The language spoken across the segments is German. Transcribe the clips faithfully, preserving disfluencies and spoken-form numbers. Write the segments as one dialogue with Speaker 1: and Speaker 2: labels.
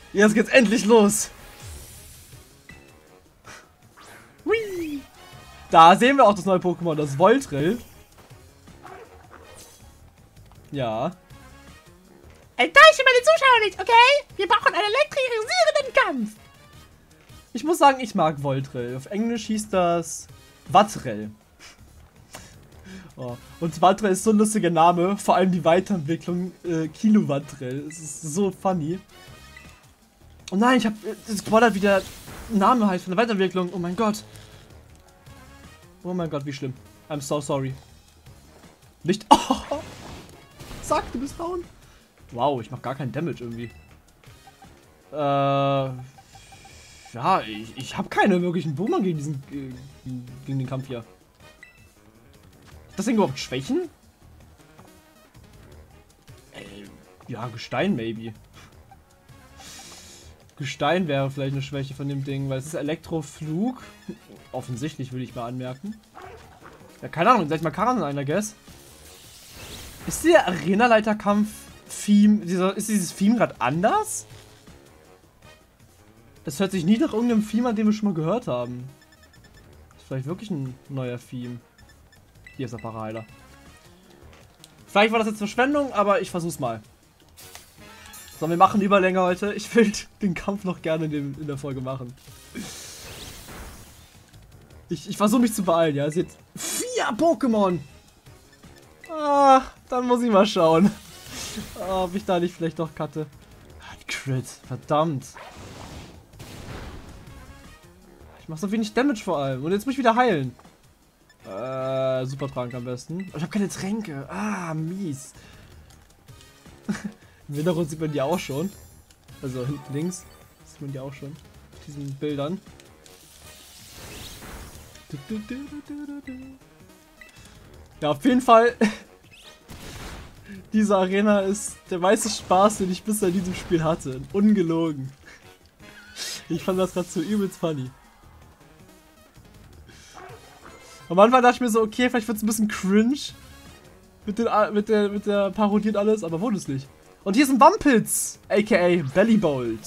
Speaker 1: Jetzt geht's endlich los. Hui. Da sehen wir auch das neue Pokémon, das Voltrill. Ja.
Speaker 2: Enttäusche meine Zuschauer nicht, okay? Wir brauchen einen elektrisierenden Kampf.
Speaker 1: Ich muss sagen, ich mag Voltrill. Auf Englisch hieß das Wattrel. Oh. Und Wattrel ist so ein lustiger Name. Vor allem die Weiterentwicklung äh, Kilowattrel. Es ist so funny. Oh nein, ich hab. Das spoilert wieder Name heißt von der Weiterentwicklung. Oh mein Gott. Oh mein Gott, wie schlimm. I'm so sorry. Nicht. Oh. Sag, du bist down. Wow, ich mach gar keinen Damage irgendwie. Äh. Ja, ich, ich habe keine wirklichen Boomer gegen diesen. Äh, gegen den Kampf hier. Das sind überhaupt Schwächen? Ey, ja, Gestein maybe. Gestein wäre vielleicht eine Schwäche von dem Ding, weil es ist Elektroflug. Offensichtlich würde ich mal anmerken. Ja, keine Ahnung, sag ich mal Karan ein, I guess. Ist der Arenaleiterkampf-Theme, dieser, ist dieses Theme gerade anders? Das hört sich nie nach irgendeinem Theme an, den wir schon mal gehört haben. Ist vielleicht wirklich ein neuer Theme. Hier ist der Paraheiler. Vielleicht war das jetzt Verschwendung, aber ich versuch's mal. So, wir machen Überlänge heute. Ich will den Kampf noch gerne in, dem, in der Folge machen. Ich, ich versuche mich zu beeilen, ja. Es sind jetzt vier Pokémon. Ah, dann muss ich mal schauen. Ah, ob ich da nicht vielleicht doch cutte. Crit, verdammt. Ich mache so wenig Damage vor allem. Und jetzt muss ich wieder heilen. Äh, Supertrank am besten. Ich habe keine Tränke. Ah, mies. Im Hintergrund sieht man die auch schon. Also hinten links sieht man die auch schon. Auf diesen Bildern. Ja, auf jeden Fall. Diese Arena ist der meiste Spaß, den ich bisher in diesem Spiel hatte. Ungelogen. Ich fand das gerade so übelst funny. Am Anfang dachte ich mir so, okay, vielleicht wird es ein bisschen cringe. Mit, den, mit, der, mit der Parodie und alles, aber wurde es nicht. Und hier ist ein Wumpitz, aka Bellybolt.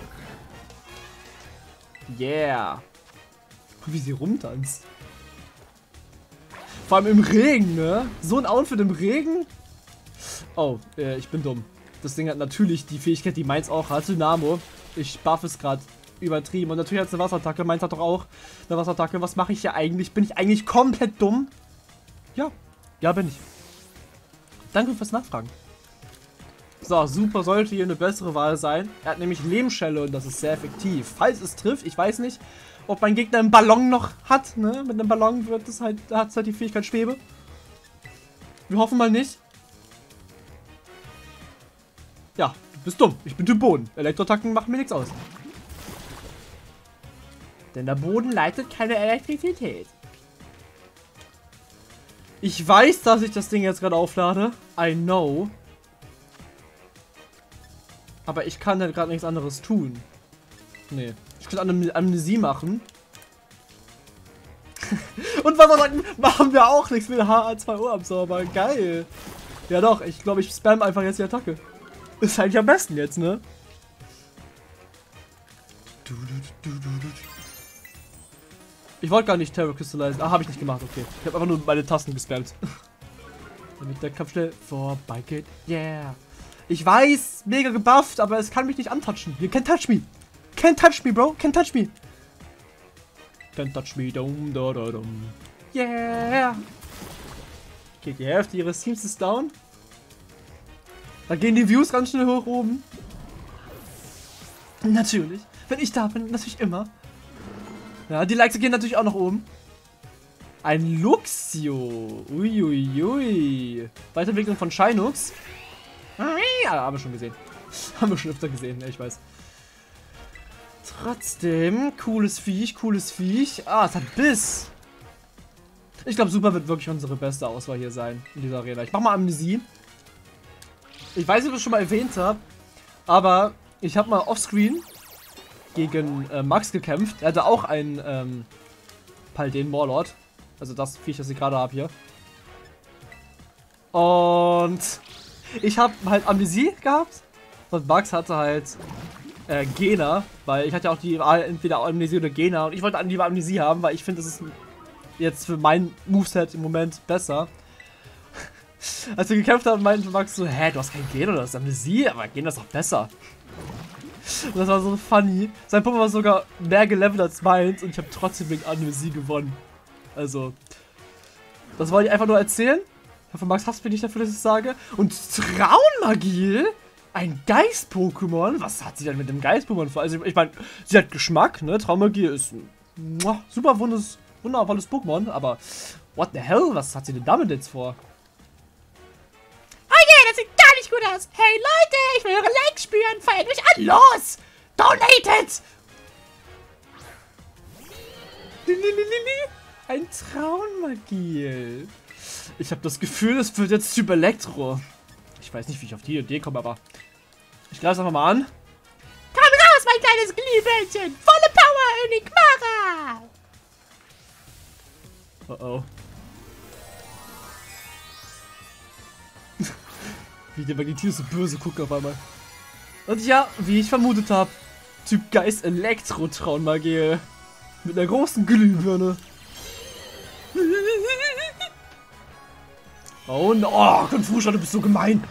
Speaker 1: Yeah. Guck, wie sie rumtanzt. Vor allem im Regen, ne? So ein Outfit im Regen. Oh, äh, ich bin dumm. Das Ding hat natürlich die Fähigkeit, die meins auch hat. Dynamo. Ich buff es gerade übertrieben. Und natürlich hat es eine Wasserattacke. Meins hat doch auch eine Wasserattacke. Was mache ich hier eigentlich? Bin ich eigentlich komplett dumm? Ja. Ja, bin ich. Danke fürs Nachfragen. So, Super sollte hier eine bessere Wahl sein. Er hat nämlich Lehmschelle und das ist sehr effektiv. Falls es trifft, ich weiß nicht, ob mein Gegner einen Ballon noch hat. Ne? Mit einem Ballon wird es halt, hat es halt die Fähigkeit Schwebe. Wir hoffen mal nicht. Ja, du bist dumm. Ich bin Typ Boden. Elektroattacken machen mir nichts aus. Denn der Boden leitet keine Elektrizität. Ich weiß, dass ich das Ding jetzt gerade auflade. I know. Aber ich kann halt gerade nichts anderes tun. Nee. Ich könnte Am Amnesie machen. Und was sagen, machen wir auch nichts mit H A zwei O Absorber. Geil. Ja doch, ich glaube, ich spam einfach jetzt die Attacke. Ist eigentlich am besten jetzt, ne? Ich wollte gar nicht Terror Crystallizen. Ah, habe ich nicht gemacht, okay. Ich habe einfach nur meine Tasten gespammt. Damit der Kampf schnell vorbei geht. Yeah. Ich weiß, mega gebufft, aber es kann mich nicht antatschen. You can't touch me. Can't touch me, bro. Can't touch me. Can't touch me. Dum, da, da, dum. Yeah. Okay, die Hälfte ihres Teams ist down. Da gehen die Views ganz schnell hoch oben. Natürlich. Wenn ich da bin, natürlich immer. Ja, die Likes gehen natürlich auch nach oben. Ein Luxio. Uiuiui. Ui, ui. Weiterentwicklung von Shinux. Ja, haben wir schon gesehen. Haben wir schon öfter gesehen, ja, ich weiß. Trotzdem, cooles Viech, cooles Viech. Ah, es hat Biss. Ich glaube, Super wird wirklich unsere beste Auswahl hier sein in dieser Arena. Ich mach mal Amnesie. Ich weiß nicht, ob ich das schon mal erwähnt habe, aber ich habe mal offscreen gegen äh, Max gekämpft. Er hatte auch einen ähm, Paladin Warlord. Also das Viech, das ich gerade habe hier. Und ich habe halt Amnesie gehabt und Max hatte halt äh, Gena, weil ich hatte ja auch die Wahl entweder Amnesie oder Gena und ich wollte lieber Amnesie haben, weil ich finde, das ist jetzt für mein Moveset im Moment besser. Als wir gekämpft haben, meinte Max so, hä, du hast kein Gena, du hast Amnesie, aber Gena ist doch besser. Und das war so funny. Sein Pokémon war sogar mehr gelevelt als meins und ich habe trotzdem wegen Amnesie gewonnen. Also, das wollte ich einfach nur erzählen. Ich hoffe, Max hasst mich nicht dafür, dass ich es sage. Und Traunmagie? Ein Geist-Pokémon? Was hat sie denn mit dem Geist-Pokémon vor? Also, ich meine, sie hat Geschmack, ne? Traunmagie ist ein muah, super wundes, wundervolles Pokémon, aber what the hell? Was hat sie denn damit jetzt vor?
Speaker 2: Oh je, das sieht gar nicht gut aus. Hey Leute, ich will eure Likes spüren. Feiert mich an. Los! Donated!
Speaker 1: Ein Traunmagie. Ich habe das Gefühl, es wird jetzt Typ Elektro. Ich weiß nicht, wie ich auf die Idee komme, aber ich greife es einfach mal an.
Speaker 2: Komm raus, mein kleines Glühbirnchen. Volle Power, Enigmara.
Speaker 1: Oh oh. Wie der Magnetismus so böse guckt auf einmal. Und ja, wie ich vermutet habe, Typ Geist Elektro Traunmagie. Mit einer großen Glühbirne. Oh no, oh, Konfuscha, du bist so gemein.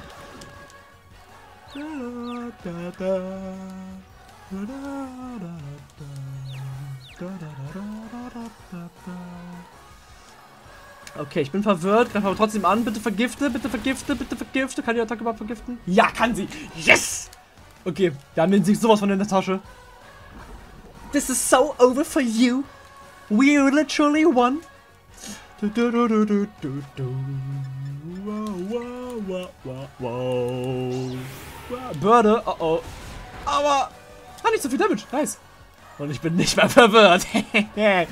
Speaker 1: Okay, ich bin verwirrt, greife aber trotzdem an. Bitte vergifte, bitte vergifte, bitte vergifte. Kann die Attacke überhaupt vergiften? Ja, kann sie. Yes! Okay, wir haben den Sieg sowas von in der Tasche. This is so over for you. We literally won. Du, du, du, du, du, du, du. Wow, wow, wow, wow, wow. Wow. Börde, oh oh. Aber hat nicht so viel Damage, nice. Und ich bin nicht mehr verwirrt. Heya!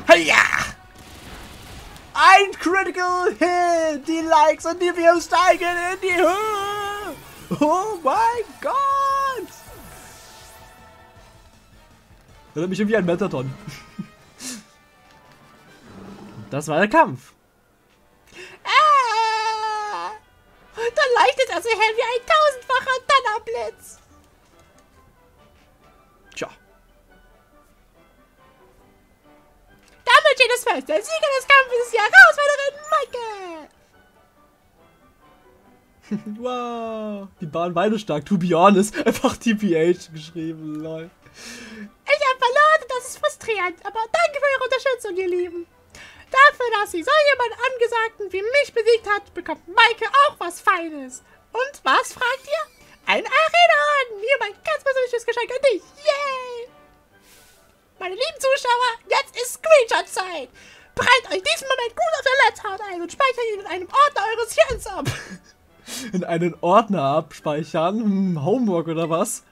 Speaker 1: Ein Critical Hit! Die Likes und die Views steigen in die Höhe! Oh mein Gott! Das hat mich irgendwie ein Metaton. Das war der Kampf.
Speaker 2: Ah, da leuchtet er so hell wie ein tausendfacher Donnerblitz.
Speaker 1: Tja.
Speaker 2: Damit steht es fest. Der Sieger des Kampfes ist die Herausforderin Maike.
Speaker 1: Wow. Die waren beide stark. To be honest. Einfach T P H geschrieben. Lol.
Speaker 2: Ich habe verloren und das ist frustrierend. Aber danke für eure Unterstützung, ihr Lieben. Dafür, dass sie so jemand Angesagten wie mich besiegt hat, bekommt Maike auch was Feines. Und was, fragt ihr? Ein Arena-Orden. Hier mein ganz persönliches Geschenk an dich. Yay! Meine lieben Zuschauer, jetzt ist Screenshot-Zeit. Bereitet euch diesen Moment gut auf der Netzhaut ein und speichert ihn in einem Ordner eures Hirns ab.
Speaker 1: In einen Ordner abspeichern? Hm, Homework oder was?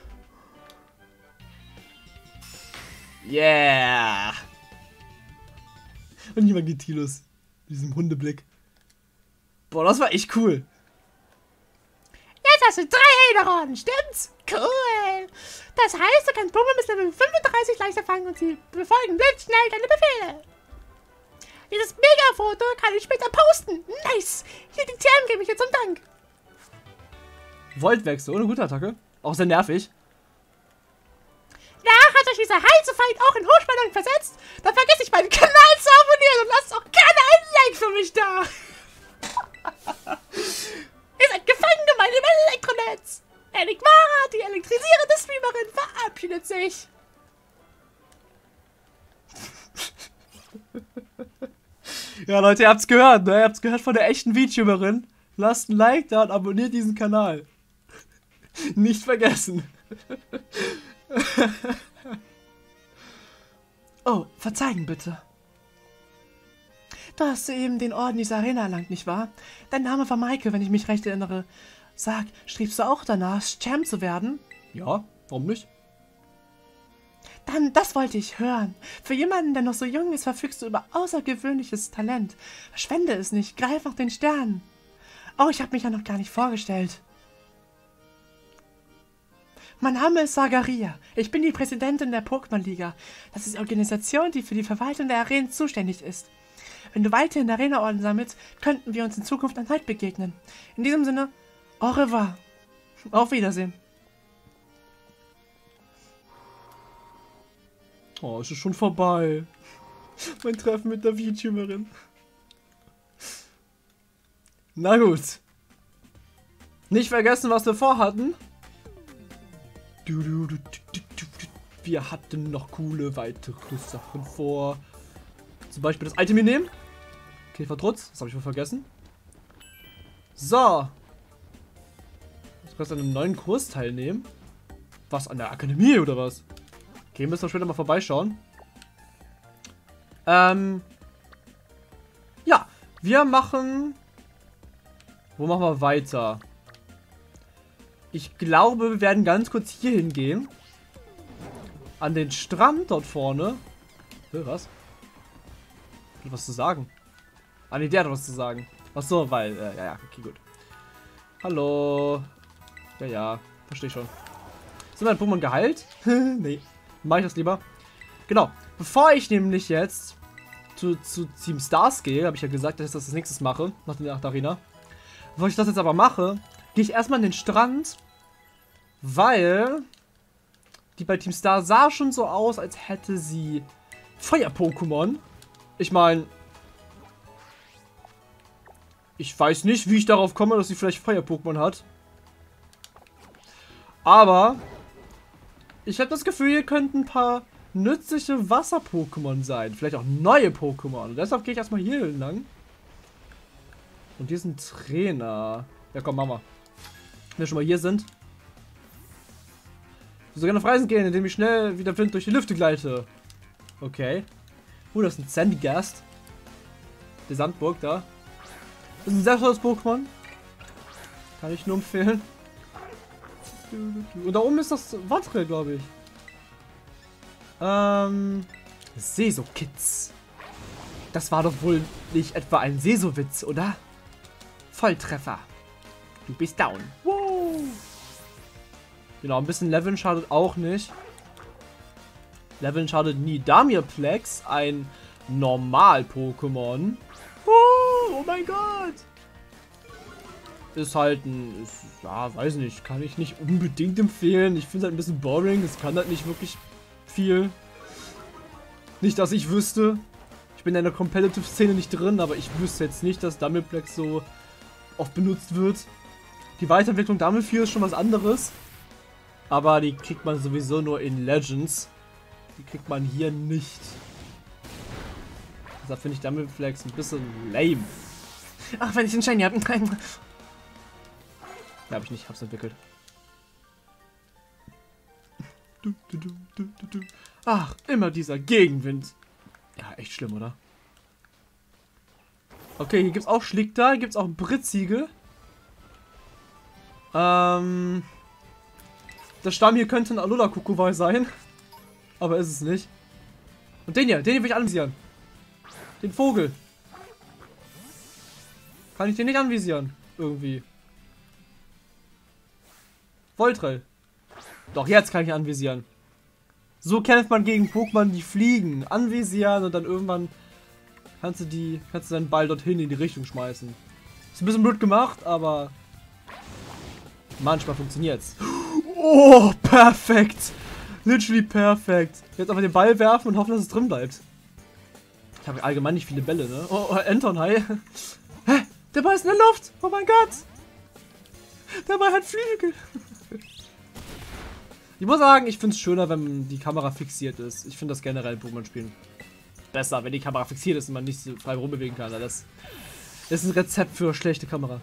Speaker 1: Yeah! Und hier Magnetilus. Mit diesem Hundeblick. Boah, das war echt cool.
Speaker 2: Jetzt hast du drei Ederorden, stimmt's? Cool. Das heißt, du kannst Pokémon bis Level fünfunddreißig leichter fangen und sie befolgen blitzschnell deine Befehle. Dieses Mega-Foto kann ich später posten. Nice. Hier die T M gebe ich dir zum Dank.
Speaker 1: Voltwechsel, ohne gute Attacke. Auch sehr nervig.
Speaker 2: Na, hat euch dieser heiße Feind auch in Hochspannung versetzt? Dann vergesst nicht, meinen Kanal zu abonnieren und lasst auch gerne einen Like für mich da. Ihr seid gefangen in meinem Elektronetz. Enigmara, die elektrisierende Streamerin, verabschiedet sich.
Speaker 1: Ja, Leute, ihr habt's gehört, ne? Ihr habt's gehört von der echten VTuberin. Lasst ein Like da und abonniert diesen Kanal. Nicht vergessen. Oh, verzeihen bitte. Du hast eben den Orden dieser Arena erlangt, nicht wahr? Dein Name war Maike, wenn ich mich recht erinnere. Sag, strebst du auch danach, Champ zu werden? Ja, warum nicht? Dann, das wollte ich hören. Für jemanden, der noch so jung ist, verfügst du über außergewöhnliches Talent. Verschwende es nicht, greif nach den Sternen. Oh, ich habe mich ja noch gar nicht vorgestellt. Mein Name ist Sagaria. Ich bin die Präsidentin der Pokémon-Liga. Das ist die Organisation, die für die Verwaltung der Arenen zuständig ist. Wenn du weiterhin Arena-Orden sammelst, könnten wir uns in Zukunft erneut begegnen. In diesem Sinne, au revoir. Auf Wiedersehen. Oh, es ist schon vorbei. Mein Treffen mit der VTuberin. Na gut. Nicht vergessen, was wir vorhatten. Wir hatten noch coole weitere Sachen vor. Zum Beispiel das Item hier nehmen. Käfertrutz, das habe ich wohl vergessen. So. Du kannst an einem neuen Kurs teilnehmen. Was, an der Akademie oder was? Okay, müssen wir später mal vorbeischauen. Ähm. Ja, wir machen... Wo machen wir weiter? Ich glaube, wir werden ganz kurz hier hingehen. An den Strand dort vorne. Hä, was? Ich will was zu sagen. Ah, nee, der hat was zu sagen. Ach so, weil, äh, ja, ja, okay, gut. Hallo. Ja, ja, verstehe schon. Sind meine Pokémon geheilt? Nee, mache ich das lieber. Genau, bevor ich nämlich jetzt zu, zu Team Stars gehe, habe ich ja gesagt, dass ich das als nächstes mache, nach der, nach der Arena. Bevor ich das jetzt aber mache, gehe ich erstmal an den Strand, weil die bei Team Star sah schon so aus, als hätte sie Feuer-Pokémon. Ich meine, ich weiß nicht, wie ich darauf komme, dass sie vielleicht Feuer-Pokémon hat. Aber ich habe das Gefühl, hier könnten ein paar nützliche Wasser-Pokémon sein. Vielleicht auch neue Pokémon. Und deshalb gehe ich erstmal hier lang. Und hier ist ein Trainer. Ja, komm, Mama. Wenn wir schon mal hier sind. Ich will sogar auf Reisen gehen, indem ich schnell wie der Wind durch die Lüfte gleite. Okay. Uh, das ist ein Sandygast. Die Sandburg da. Das ist ein sehr tolles Pokémon. Kann ich nur empfehlen. Und da oben ist das Wattre, glaube ich. Ähm. Seso-Kids. Das war doch wohl nicht etwa ein Seso-Witz, oder? Volltreffer. Du bist down. Wow. Genau, ein bisschen Leveln schadet auch nicht. Leveln schadet nie. Damirplex, ein Normal-Pokémon. Oh, oh mein Gott. Ist halt ein, ist, ja, weiß nicht, kann ich nicht unbedingt empfehlen. Ich finde es halt ein bisschen boring. Es kann halt nicht wirklich viel. Nicht, dass ich wüsste. Ich bin in der Competitive-Szene nicht drin, aber ich wüsste jetzt nicht, dass Damirplex so oft benutzt wird. Die Weiterentwicklung Damifir ist schon was anderes. Aber die kriegt man sowieso nur in Legends. Die kriegt man hier nicht. Deshalb finde ich Damiflex ein bisschen lame. Ach, wenn ich den Shiny habe. Ja, habe ich nicht. Hab's entwickelt. Ach, immer dieser Gegenwind. Ja, echt schlimm, oder? Okay, hier gibt's auch Schlickter, hier gibt's auch Britzigel. Ähm... Der Stamm hier könnte ein Alola-Kukuwai sein. Aber ist es nicht. Und den hier, den hier will ich anvisieren. Den Vogel. Kann ich den nicht anvisieren? Irgendwie. Voltrell. Doch, jetzt kann ich ihn anvisieren. So kämpft man gegen Pokémon, die fliegen. Anvisieren und dann irgendwann kannst du die, kannst du deinen Ball dorthin in die Richtung schmeißen. Ist ein bisschen blöd gemacht, aber manchmal funktioniert's. Oh, perfekt. Literally perfekt. Jetzt einfach den Ball werfen und hoffen, dass es drin bleibt. Ich habe allgemein nicht viele Bälle, ne? Oh, oh Anton, hi. Hä? Der Ball ist in der Luft. Oh mein Gott. Der Ball hat Flügel. Ich muss sagen, ich finde es schöner, wenn die Kamera fixiert ist. Ich finde das generell in Pokémon-Spielen besser, wenn die Kamera fixiert ist und man nicht so frei rumbewegen kann. Das ist ein Rezept für schlechte Kamera.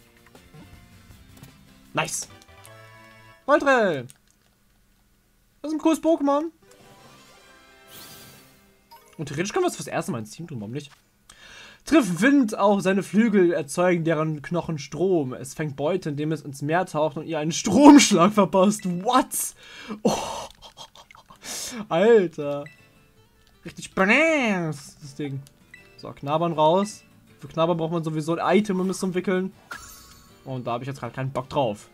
Speaker 1: Nice. Voltrell. Das ist ein cooles Pokémon. Und theoretisch können wir es fürs erste Mal ins Team tun, warum nicht? Trifft Wind auch seine Flügel, erzeugen deren Knochen Strom. Es fängt Beute, indem es ins Meer taucht und ihr einen Stromschlag verpasst. What? Oh. Alter. Richtig bananas, das Ding. So, Knabbern raus. Für Knabbern braucht man sowieso ein Item, um es zu entwickeln. Und da habe ich jetzt gerade keinen Bock drauf.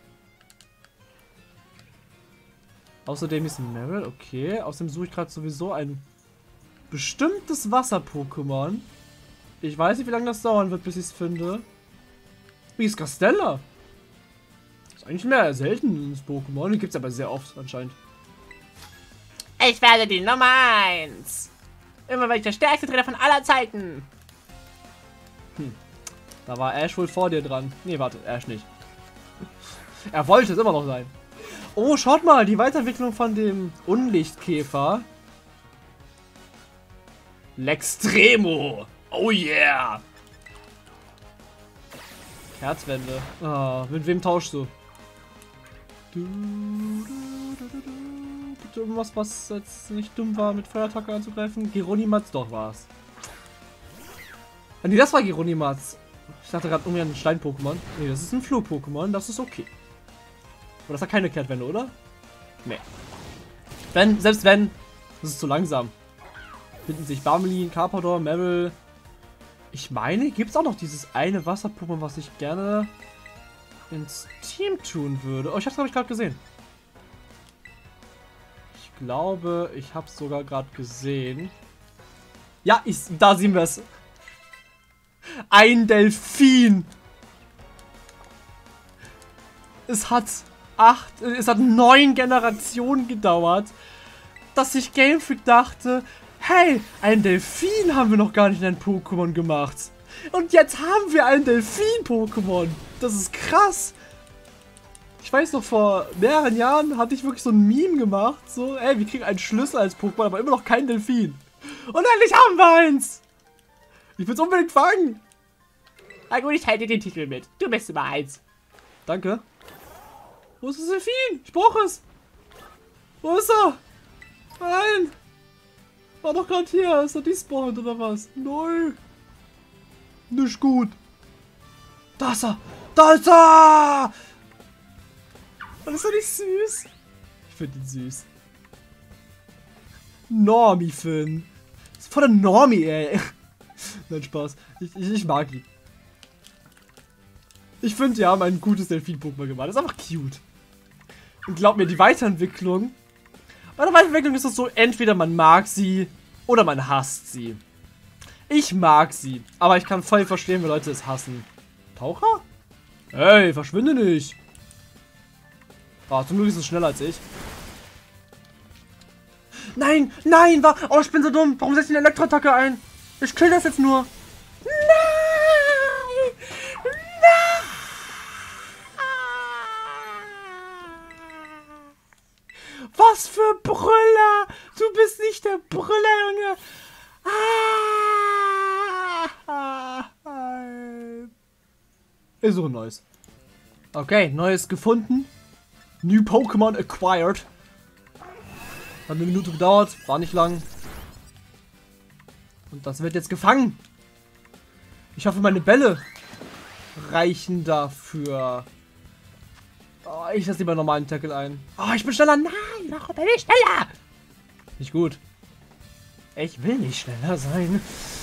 Speaker 1: Außerdem ist ein Meryl, okay. Außerdem suche ich gerade sowieso ein bestimmtes Wasser-Pokémon. Ich weiß nicht, wie lange das dauern wird, bis ich es finde. Wie ist Castella? Ist eigentlich mehr selten ins Pokémon. Die gibt es aber sehr oft anscheinend.
Speaker 2: Ich werde die Nummer eins. Immer werde ich der stärkste Trainer von aller Zeiten.
Speaker 1: Hm. Da war Ash wohl vor dir dran. Nee, warte, Ash nicht. Er wollte es immer noch sein. Oh, schaut mal, die Weiterentwicklung von dem Unlichtkäfer. L'Extremo. Oh yeah. Herzwände. Ah, mit wem tauschst du? Du, du, du, du, du. Bitte irgendwas, was jetzt nicht dumm war, mit Feuerattacke anzugreifen. Geronimatz, doch war's. Ah, nee, das war Geronimatz. Ich dachte gerade irgendwie an ein Stein-Pokémon. Nee, das ist ein Flug-Pokémon, das ist okay. Aber das hat keine Kehrtwende, oder? Nee. Wenn, selbst wenn, das ist zu langsam. Finden sich Barmelin, Carpador, Meryl. Ich meine, gibt es auch noch dieses eine Wasser-Pokémon, was ich gerne ins Team tun würde. Oh, ich hab's, glaube ich, gerade gesehen. Ich glaube, ich hab's sogar gerade gesehen. Ja, ich, da sehen wir es. Ein Delfin. Es hat acht, es hat neun Generationen gedauert, dass sich Game Freak dachte, hey, ein Delfin haben wir noch gar nicht in ein Pokémon gemacht. Und jetzt haben wir ein Delfin-Pokémon. Das ist krass. Ich weiß noch, vor mehreren Jahren hatte ich wirklich so ein Meme gemacht. So, ey, wir kriegen einen Schlüssel als Pokémon, aber immer noch kein Delfin. Und endlich haben wir eins. Ich will es unbedingt fangen.
Speaker 2: Na gut, ich halte dir den Titel mit. Du bist Nummer eins.
Speaker 1: Danke. Wo ist das Delfin? Ich brauche es. Wo ist er? Nein. War doch gerade hier. Ist er despawned oder was? Nein. Nicht gut. Da ist er. Da ist er. Und ist er nicht süß? Ich finde ihn süß. Normie-Finn. Das ist voll der Normie, ey. Nein, Spaß. Ich, ich, ich mag ihn. Ich finde, die haben ein gutes Delfin-Pokémon gemacht. Das ist einfach cute. Und glaub mir, die Weiterentwicklung. Bei der Weiterentwicklung ist es so, entweder man mag sie oder man hasst sie. Ich mag sie, aber ich kann voll verstehen, wie Leute es hassen. Taucher? Hey, verschwinde nicht. Ah, zum Glück ist es schneller als ich. Nein, nein, war. Oh, ich bin so dumm. Warum setze ich eine Elektroattacke ein? Ich kill das jetzt nur.
Speaker 2: Nein! Nein!
Speaker 1: Was für Brüller! Du bist nicht der Brüller, Junge! Ah! Ich suche ein neues. Okay, neues gefunden. New Pokémon acquired. Hat eine Minute gedauert, war nicht lang. Und das wird jetzt gefangen. Ich hoffe, meine Bälle reichen dafür. Oh, ich lasse lieber normalen Tackle ein. Oh, ich bin schneller. Nein, warum bin ich schneller? Nicht gut. Ich will nicht schneller sein.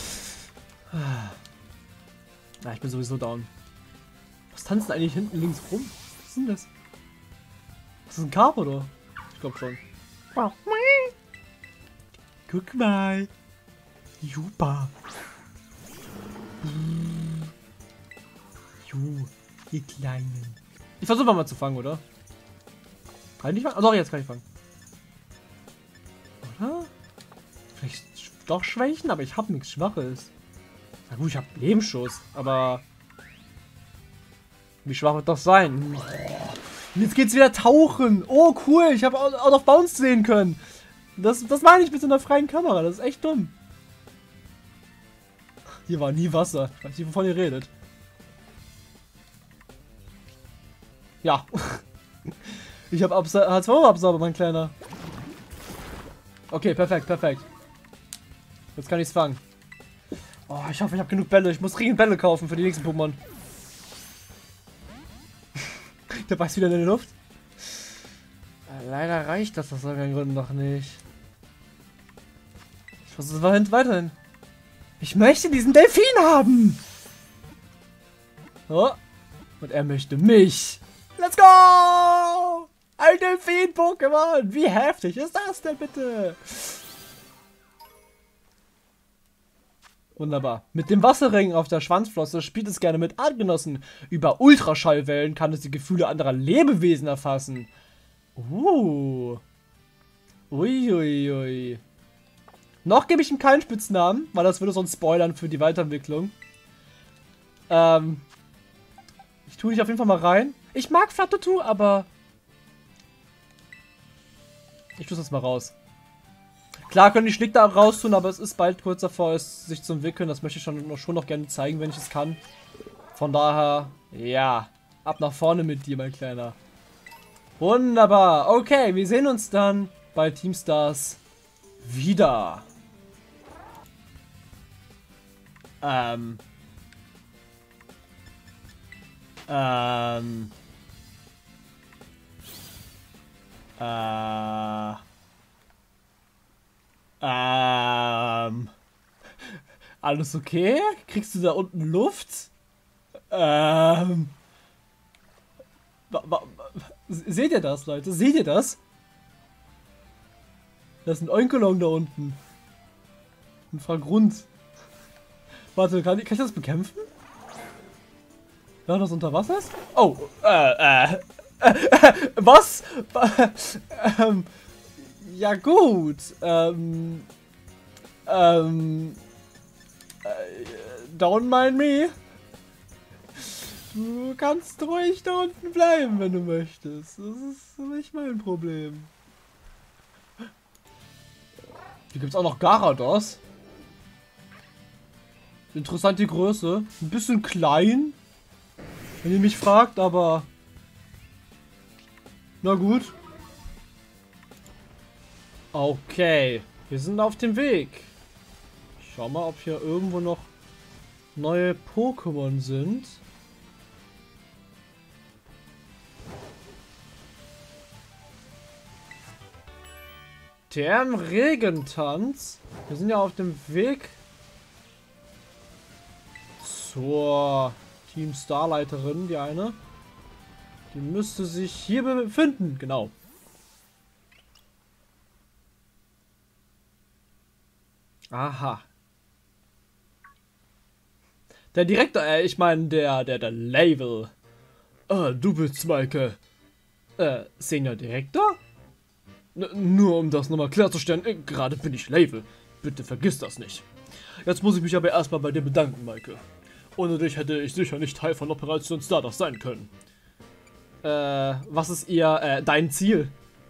Speaker 1: Na, ich bin sowieso down. Was tanzt eigentlich hinten links rum? Was ist denn das? Ist das ein Carpador? Ich glaube schon. Guck mal. Super. Ju, ihr Kleinen. Ich versuche mal zu fangen, oder? Kann ich nicht fangen? Oh, doch, jetzt kann ich fangen. Oder? Vielleicht doch schwächen, aber ich habe nichts Schwaches. Na gut, ich habe Lebensschuss, aber wie schwach wird das sein? Und jetzt geht's wieder tauchen. Oh, cool, ich habe Out of Bounds sehen können. Das, das meine ich mit so einer freien Kamera, das ist echt dumm. Hier war nie Wasser. Ich weiß nicht, wovon ihr redet. Ja. Ich habe H zwei Absauber, mein Kleiner. Okay, perfekt, perfekt. Jetzt kann ich es fangen. Oh, ich hoffe, ich habe genug Bälle. Ich muss dringend Bälle kaufen für die nächsten Pokémon. Der beißt wieder in die Luft. Leider reicht das aus irgendeinem Grund noch nicht. Ich versuche es weiterhin. Ich möchte diesen Delfin haben. Oh. Und er möchte mich. Let's go! Ein Delfin-Pokémon! Wie heftig ist das denn bitte? Wunderbar. Mit dem Wasserring auf der Schwanzflosse spielt es gerne mit Artgenossen. Über Ultraschallwellen kann es die Gefühle anderer Lebewesen erfassen. Uh. Uiuiui. Ui, ui. Noch gebe ich ihm keinen Spitznamen, weil das würde sonst spoilern für die Weiterentwicklung. Ähm. Ich tue dich auf jeden Fall mal rein. Ich mag Fluttertu, aber... Ich tue es jetzt mal raus. Klar können die Schlick da raus tun, aber es ist bald kurz davor, es sich zu entwickeln. Das möchte ich schon noch, schon noch gerne zeigen, wenn ich es kann. Von daher, ja. Ab nach vorne mit dir, mein Kleiner. Wunderbar. Okay, wir sehen uns dann bei Teamstars wieder. Ähm. Ähm. Äh. Ähm. Alles okay? Kriegst du da unten Luft? Ähm. Seht ihr das, Leute? Seht ihr das? Das ist ein Onkelong da unten. Ein Fragrund. Warte, kann ich, kann ich das bekämpfen? Ja, das unter Wasser ist? Oh, äh, äh, äh, äh was? ähm, ja gut, ähm, ähm, äh, don't mind me. Du kannst ruhig da unten bleiben, wenn du möchtest. Das ist nicht mein Problem. Hier gibt es auch noch Garados. Interessant die Größe. Ein bisschen klein. Wenn ihr mich fragt, aber... Na gut. Okay. Wir sind auf dem Weg. Ich schau mal, ob hier irgendwo noch neue Pokémon sind. Der im Regentanz. Wir sind ja auf dem Weg zur Team Starleiterin, die eine. Die müsste sich hier befinden, genau. Aha. Der Direktor, äh, ich meine der, der, der Label. Ah, du bist Maike. Äh, Senior Direktor? N nur um das nochmal klarzustellen, äh, gerade bin ich Label. Bitte vergiss das nicht. Jetzt muss ich mich aber erstmal bei dir bedanken, Maike. Ohne dich hätte ich sicher nicht Teil von Operation Stardust sein können. Äh, was ist ihr, äh, dein Ziel?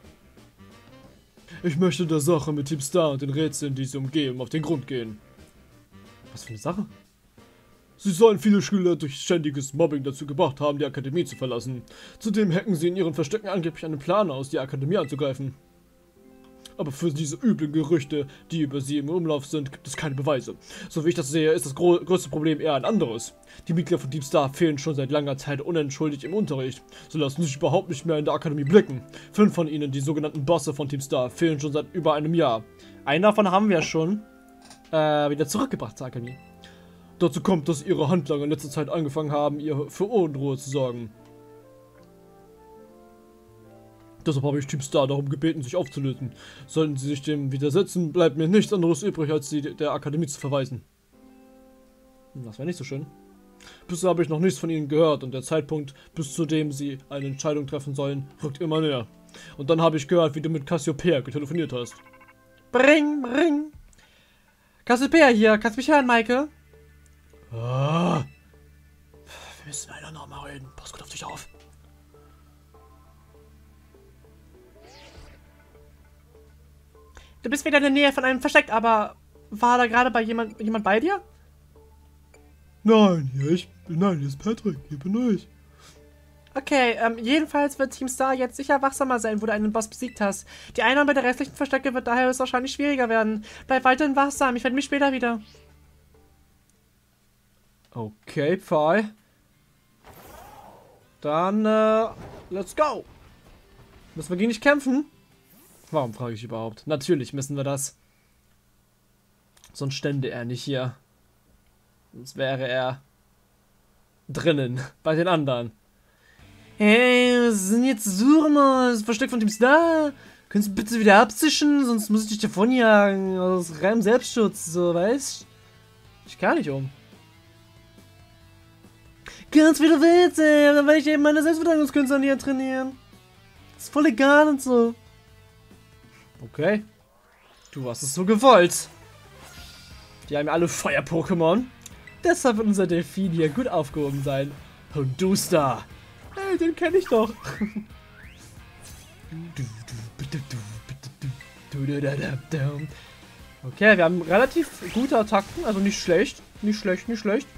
Speaker 1: Ich möchte der Sache mit Team Star und den Rätseln, die sie umgeben, auf den Grund gehen. Was für eine Sache? Sie sollen viele Schüler durch ständiges Mobbing dazu gebracht haben, die Akademie zu verlassen. Zudem hacken sie in ihren Verstecken angeblich einen Plan aus, die Akademie anzugreifen. Aber für diese üblen Gerüchte, die über sie im Umlauf sind, gibt es keine Beweise. So wie ich das sehe, ist das größte Problem eher ein anderes. Die Mitglieder von Team Star fehlen schon seit langer Zeit unentschuldigt im Unterricht. Sie lassen sich überhaupt nicht mehr in der Akademie blicken. Fünf von ihnen, die sogenannten Bosse von Team Star, fehlen schon seit über einem Jahr. Einen davon haben wir schon äh, wieder zurückgebracht zur Akademie. Dazu kommt, dass ihre Handlanger in letzter Zeit angefangen haben, ihr für Unruhe zu sorgen. Deshalb habe ich Team Star darum gebeten, sich aufzulösen. Sollten sie sich dem widersetzen, bleibt mir nichts anderes übrig, als sie der Akademie zu verweisen. Das wäre nicht so schön. Bisher habe ich noch nichts von ihnen gehört und der Zeitpunkt, bis zu dem sie eine Entscheidung treffen sollen, rückt immer näher. Und dann habe ich gehört, wie du mit Cassiopeia telefoniert hast.
Speaker 2: Bring, bring. Cassiopeia hier, kannst du mich hören, Maike?
Speaker 1: Ah. Wir müssen leider noch mal reden. Pass gut auf dich auf.
Speaker 2: Du bist wieder in der Nähe von einem Versteck, aber war da gerade bei jemand, jemand bei dir?
Speaker 1: Nein, hier ich bin, nein, hier ist Patrick, hier bin ich.
Speaker 2: Okay, ähm, jedenfalls wird Team Star jetzt sicher wachsamer sein, wo du einen Boss besiegt hast. Die Einnahme der restlichen Verstecke wird daher höchstwahrscheinlich schwieriger werden. Bleib weiterhin wachsam, ich werde mich später wieder.
Speaker 1: Okay, Pfeil. Dann, äh, let's go. Müssen wir gegen dich kämpfen? Warum frage ich überhaupt? Natürlich müssen wir das. Sonst stände er nicht hier. Sonst wäre er drinnen, bei den anderen. Hey, was sind jetzt suchen wir? Das Versteck von Team Star? Könntest du bitte wieder abzischen? Sonst muss ich dich davonjagen. Aus reinem Selbstschutz, so, weißt? Ich kann nicht um. Ganz wie du willst, ey. Dann werde ich eben meine Selbstverteidigungskünste an dir trainieren. Ist voll egal und so. Okay. Du hast es so gewollt. Die haben ja alle Feuer-Pokémon. Deshalb wird unser Delfin hier gut aufgehoben sein. Honduster. Hey, den kenne ich doch. Okay, wir haben relativ gute Attacken, also nicht schlecht. Nicht schlecht, nicht schlecht.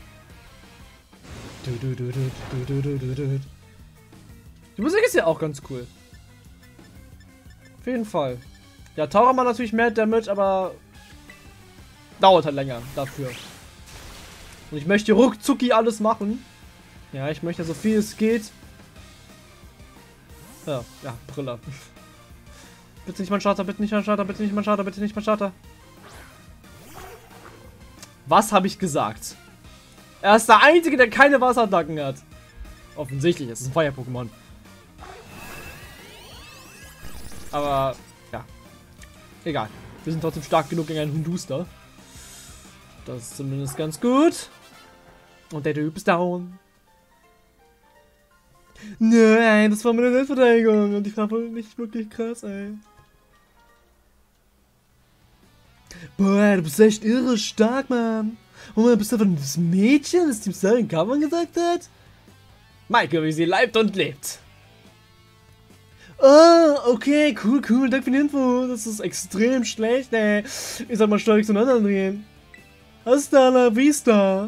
Speaker 1: Die Musik ist ja auch ganz cool. Auf jeden Fall. Ja, Taucher macht natürlich mehr Damage, aber dauert halt länger dafür. Und ich möchte ruckzucki alles machen. Ja, ich möchte so viel es geht. Ja, ja, Brille. Bitte nicht mein Starter, bitte nicht mein Starter, bitte nicht mein Starter, bitte nicht mein Starter. Was habe ich gesagt? Er ist der Einzige, der keine Wasserattacken hat. Offensichtlich, es ist ein Feuer-Pokémon. Aber, ja. Egal. Wir sind trotzdem stark genug gegen einen Honduster. Das ist zumindest ganz gut. Und der Typ ist down. Nein, das war meine Selbstverteidigung. Und ich war wohl nicht wirklich krass, ey. Boah, du bist echt irre stark, Mann. Und du bist einfach das Mädchen, das Team Star in Kampf gesagt hat? Maike, wie sie leibt und lebt. Oh, okay, cool, cool, danke für die Info. Das ist extrem schlecht, ey. Ich soll mal steuerlich zueinander drehen. Hasta la vista.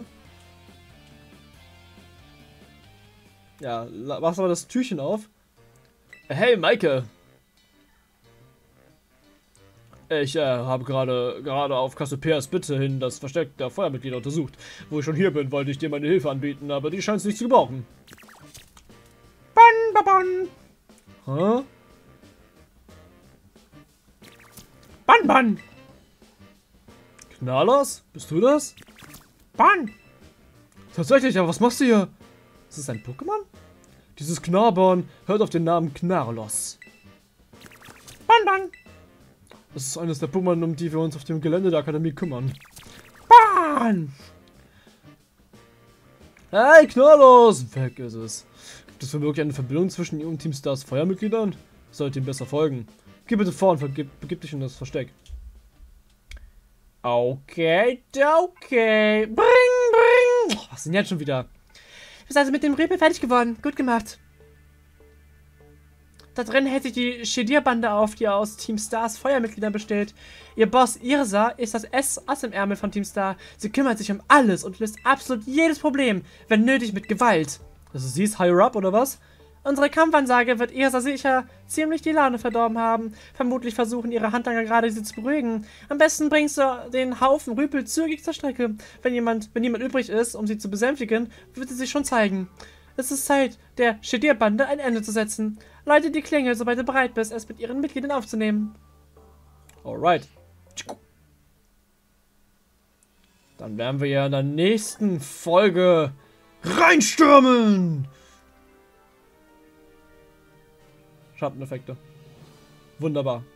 Speaker 1: Ja, machst aber das Türchen auf. Hey, Maike. Ich äh, habe gerade gerade auf Cassiopeias Bitte hin das Versteck der Feuermitglieder untersucht. Wo ich schon hier bin, wollte ich dir meine Hilfe anbieten, aber die scheint es nicht zu gebrauchen.
Speaker 2: Bon, bon, bon.
Speaker 1: Hä?
Speaker 2: Bon, bon.
Speaker 1: Knallers? Bist du das?
Speaker 2: Bon.
Speaker 1: Tatsächlich, aber was machst du hier? Ist das ein Pokémon? Dieses Knarborn hört auf den Namen Knarlos.
Speaker 2: Bon, bon.
Speaker 1: Das ist eines der Pokémon, um die wir uns auf dem Gelände der Akademie kümmern.
Speaker 2: Bon.
Speaker 1: Hey, Knarlos! Weg ist es. Gibt es wirklich eine Verbindung zwischen ihm und Team Stars Feuermitgliedern? Sollte ihm besser folgen. Geh bitte vor und begib, begib dich in das Versteck. Okay, okay. Bring, bring. Oh, was ist denn jetzt schon wieder?
Speaker 2: Du bist also mit dem Rüpel fertig geworden. Gut gemacht. Da drin hält sich die Shedir-Bande auf, die aus Team Stars Feuermitgliedern besteht. Ihr Boss Irsa ist das S-Ass im Ärmel von Team Star. Sie kümmert sich um alles und löst absolut jedes Problem, wenn nötig mit Gewalt.
Speaker 1: Also sie ist higher up, oder was?
Speaker 2: Unsere Kampfansage wird Irsa sicher ziemlich die Laune verdorben haben. Vermutlich versuchen ihre Handlanger gerade, sie zu beruhigen. Am besten bringst du den Haufen Rüpel zügig zur Strecke. Wenn jemand, wenn niemand übrig ist, um sie zu besänftigen, wird sie sich schon zeigen. Es ist Zeit, der Shedir-Bande ein Ende zu setzen. Läute die Klingel, sobald du bereit bist, es mit ihren Mitgliedern aufzunehmen.
Speaker 1: Alright. Dann werden wir ja in der nächsten Folge reinstürmen! Schatteneffekte. Wunderbar.